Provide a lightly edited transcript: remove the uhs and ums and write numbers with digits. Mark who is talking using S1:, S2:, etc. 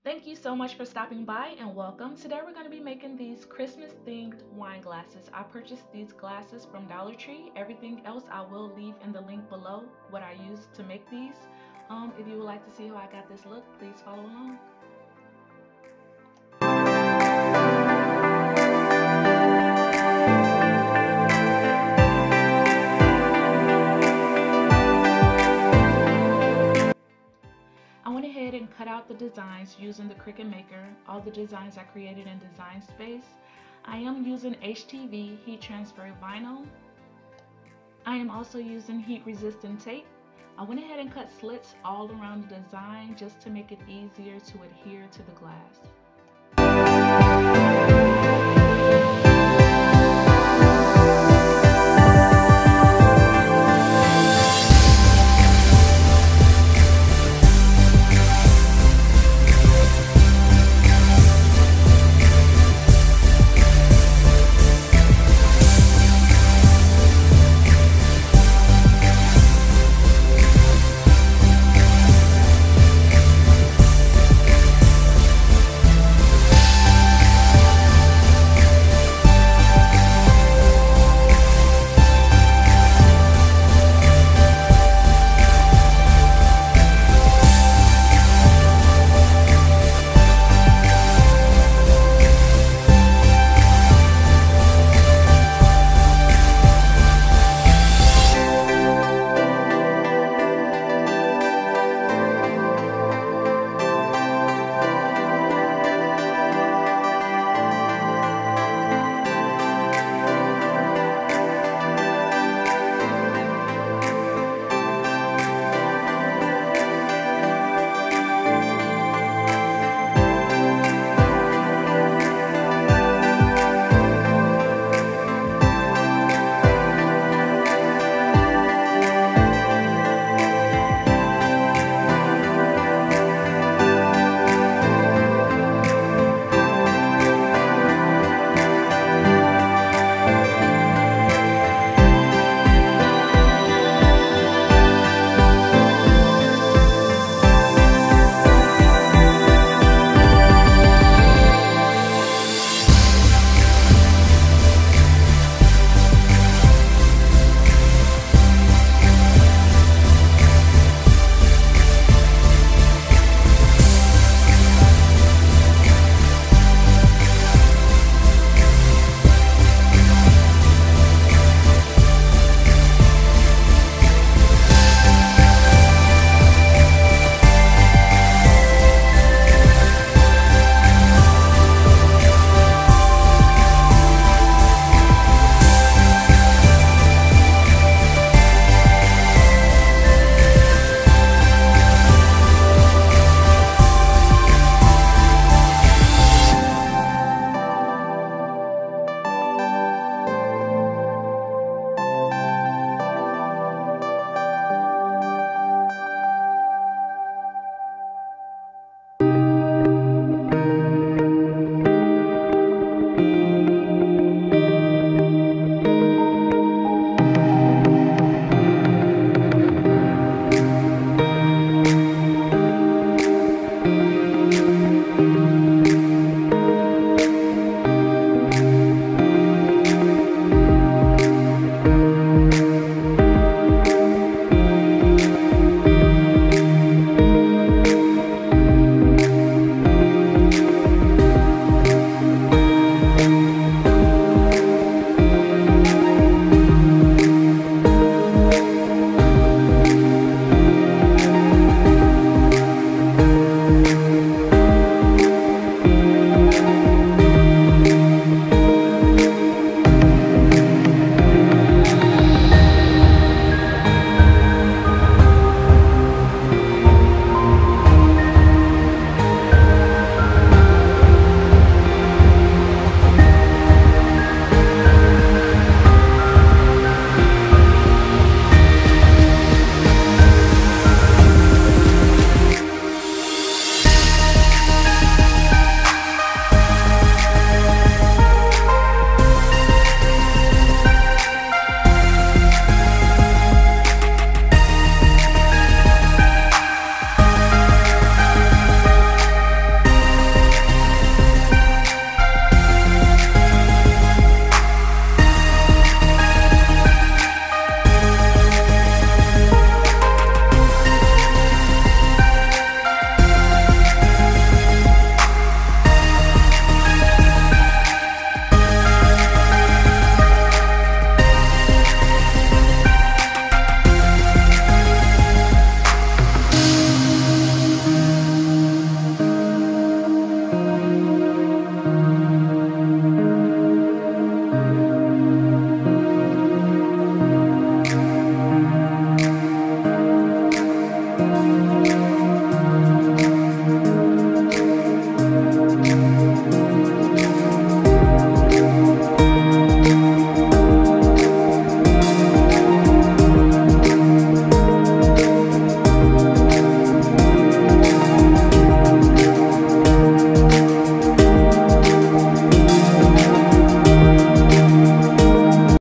S1: Thank you so much for stopping by and welcome. Today we're going to be making these Christmas themed wine glasses. I purchased these glasses from Dollar Tree. Everything else I will leave in the link below what I used to make these. If you would like to see how I got this look, please follow along. I went ahead and cut out the designs using the Cricut Maker. All the designs I created in Design Space. I am using HTV heat transfer vinyl. I am also using heat resistant tape. I went ahead and cut slits all around the design just to make it easier to adhere to the glass.